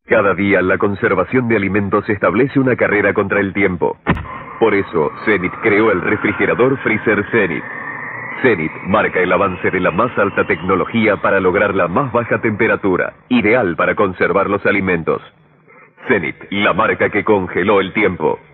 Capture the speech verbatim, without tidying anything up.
Cada día la conservación de alimentos establece una carrera contra el tiempo. Por eso, Zenith creó el refrigerador Freezer Zenith. Zenith marca el avance de la más alta tecnología para lograr la más baja temperatura, ideal para conservar los alimentos. Zenith, la marca que congeló el tiempo.